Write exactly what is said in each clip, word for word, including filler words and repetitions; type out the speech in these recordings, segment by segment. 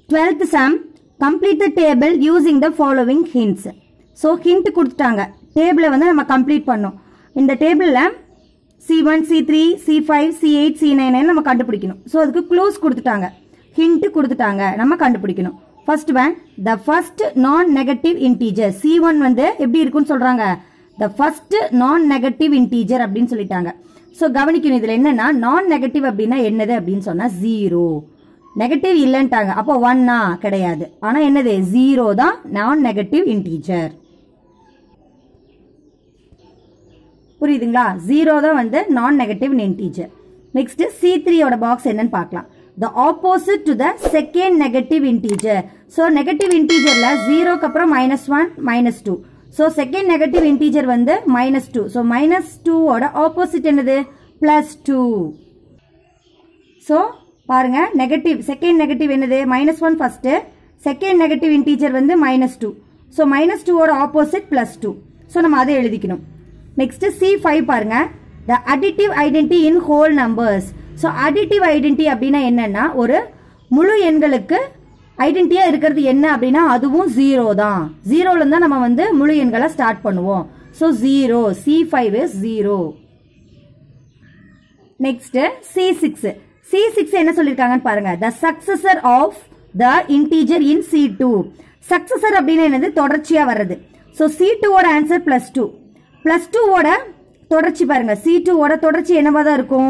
twelfth sum, complete the table using the following hints. So hint கொடுத்துட்டாங்க. டேபிளை வந்து நம்ம கம்ப்ளீட் பண்ணோம். இந்த டேபிள்ல C one, C three, C five, C eight, C nine நம்ம கண்டுபிடிக்கணும். So அதுக்கு க்ளூஸ் கொடுத்துட்டாங்க. ஹிண்ட் கொடுத்துட்டாங்க. நம்ம கண்டுபிடிக்கணும். First one, the first non-negative integer. C one வந்து எப்படி இருக்குன்னு சொல்றாங்க? The first non-negative integer அப்படின்னு சொல்லிட்டாங்க. So கவனிக்கணும் இதுல என்னன்னா non-negative அப்படின்னா என்னது அப்படின்னு சொன்னா zero. நெகட்டிவ் இல்லன்ட்டாங்க. அப்போ ஒன்னா கிடையாது. ஆனா என்னது ஜீரோ தான் non-negative integer. புரியுதுங்களா? ஜீரோ தான் வந்து non-negative integer. Next C three ஓட பாக்ஸ் என்னன்னு பார்க்கலாம். The opposite to the second negative integer. So negative integerல ஜீரோக்கு அப்புறம் minus one, minus two. So second negative integer வந்து minus two. So minus two ஓட opposite என்னது plus two. So பாருங்க negative second negative என்னது minus one first. Second negative integer வந்து minus two. So minus two ஓட opposite plus two. So நம்ம அதை எழுதிக்கணும். Next C five பாருங்க. The additive identity in whole numbers. So additive identity அப்படின்னா என்னன்னா ஒரு முழு எண்களுக்கு ஐடென்டிட்டியா இருக்கிறது என்ன அப்படின்னா அதுவும் ஜீரோ தான். ஜீரோல இருந்தா நம்ம வந்து முழு எண்களை ஸ்டார்ட் பண்ணுவோம். So zero. C five is zero. Next C six. C six என்ன சொல்லிருக்காங்கன்னு பாருங்க. The successor of the integer in C two. Successor அப்படின்னா என்னது தொடர்ச்சியா வர்றது. So C two ஓட answer plus two. plus two ஓட தொடர்ச்சி பாருங்க. C two ஓட தொடர்ச்சி என்னவா தான் இருக்கும்?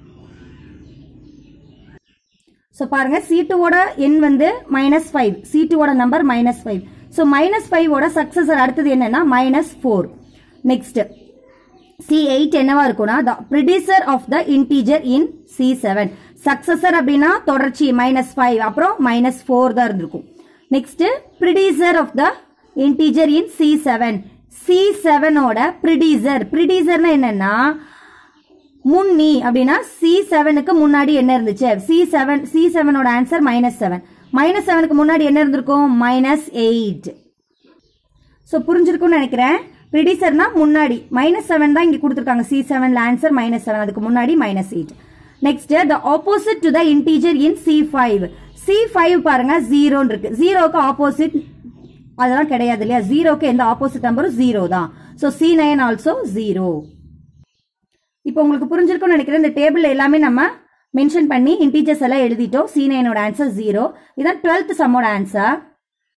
So பாருங்க C two ஓட எண் வந்து minus five. C two ஓட number minus five. So minus five ஓட successor அடுத்தது என்னன்னா minus four. Next C eight என்னவா இருக்கும்னா the predecessor of the integer in C seven. Successor அப்படின்னா தொடர்ச்சி minus five அப்புறம் minus four தான் இருந்திருக்கும். Next predecessor of the integer in C seven. C seven ஓட predecessor. predecessorனா என்னன்னா முன்னி அப்படின்னா C seven க்கு முன்னாடி என்ன இருந்துச்சு? C seven C seven ஓட answer minus seven. minus seven க்கு முன்னாடி என்ன இருந்திருக்கும்? minus eight. சோ புரிஞ்சிருக்கும்னு நினைக்கிறேன். predecessorனா முன்னாடி minus seven தான் இங்க கொடுத்திருக்காங்க. C seven ல ஆன்சர் minus seven, அதுக்கு முன்னாடி minus eight. Next the opposite to the integer in C five. C five பாருங்க zero ன்னு இருக்கு. zero க்கு opposite அதெல்லாம் கிடையாது இல்லையா? zero க்கு எந்த opposite நம்பரும் zero தான். So C nine also zero. இப்போ உங்களுக்கு புரிஞ்சிருக்கும்னு நினைக்கிறேன். இந்த டேபிள்ல எல்லாமே நம்ம மென்ஷன் பண்ணி இன்டிஜர்ஸ் எல்லாம் எழுதிட்டோம். C nine ஓட ஆன்சர் zero. இதான் twelfth சம்மோட ஆன்சர்.